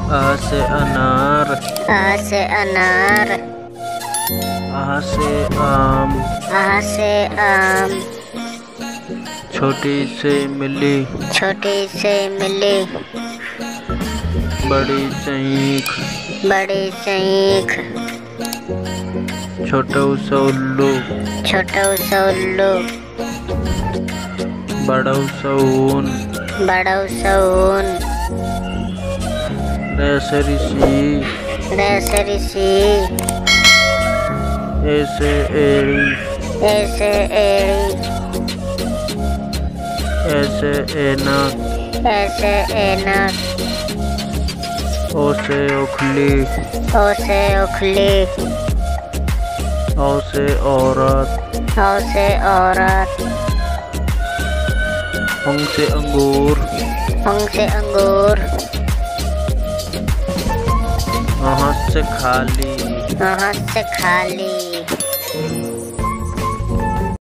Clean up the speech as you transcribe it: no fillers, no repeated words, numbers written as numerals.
आ से अनार। आ से अनार। आ से आम। आ से आम। छोटी से मिली। छोटी से मिली। बड़ी चीख। बड़ी चीख। छोटू सा उल्लू। छोटू सा उल्लू। बड़ऊ सा ऊन। बड़ऊ सा ऊन। रैसरी सी। रैसरी सी। ऐसे एड़ी। ऐसे एड़ी। ऐसे ऐनक। ऐसे ऐनक। ओ से ओखली। ओ से उखली। औ से औरत। औ से औरत। अंग से अंगूर। अंग से अंगूर। आहट से खाली। आहट से खाली।